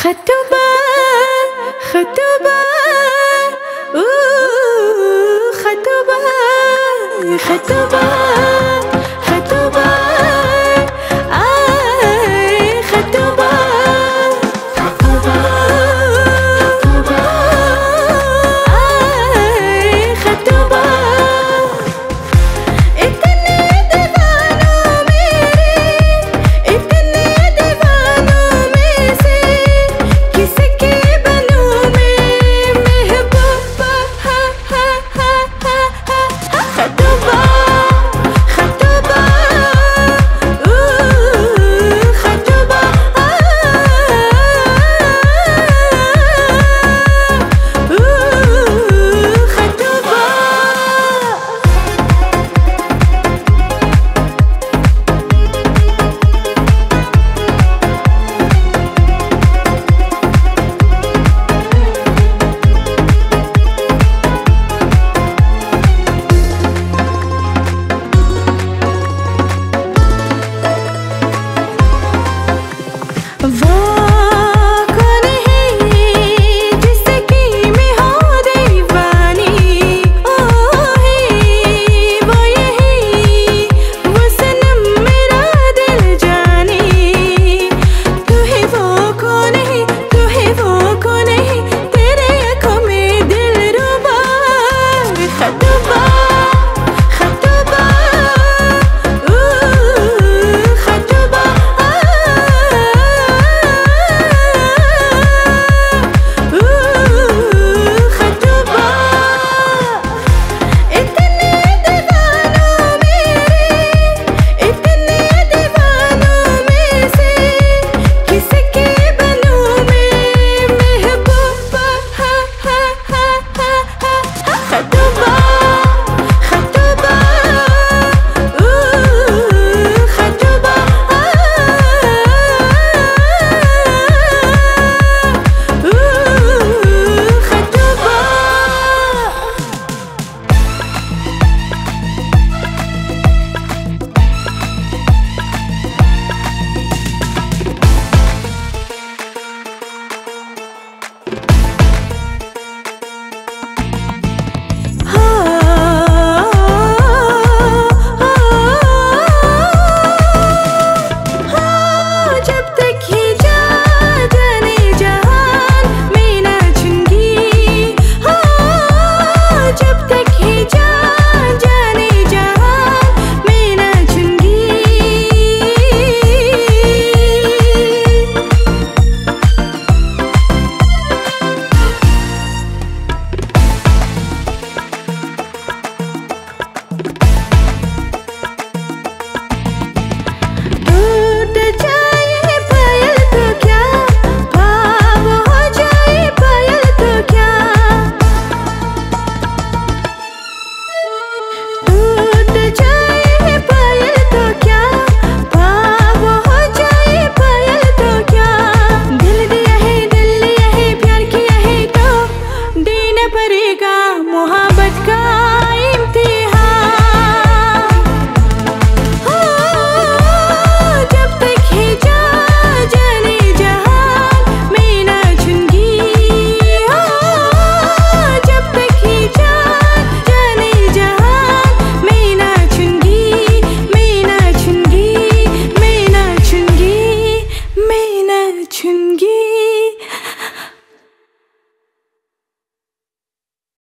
खतूबा खतूबा खतूबा खतूबा खतूबा खतूबा खतूबा खतूबा इतने दीवानों में से किसके बनूं मैं महबूबा खतूबा खतूबा खतूबा खतूबा। वो कौन है जिसकी मैं हो दीवानी, ओ है वो यही वो सनम मेरा दिल जानी। तू है वो कौन है, तू है वो कौन है, तेरे आँखों में दिल रुबा। खतूबा खतूबा खतूबा खतूबा। इतने दीवानों में से किसके बनूं मैं महबूबा खतूबा खतूबा खतूबा खतूबा। जब तक ही जाने जहान मैं ना छूंगी, जब तक ही जाने जहान मैं ना छूंगी। टूट जाए पायल तो क्या, पाव हो जाए पायल तो क्या। टूट जाए पायल तो क्या, पाव हो जाए पायल तो क्या। दिल दिया है प्यार किया है तो देना पड़ेगा मोहब्बत का इम्तिहान। जब तक ही जाने जहान मैं ना छूंगी, जब तक ही जाने जहान मैं ना छूंगी, मैं ना छूंगी, मैं ना छूंगी, मैं ना छूंगी।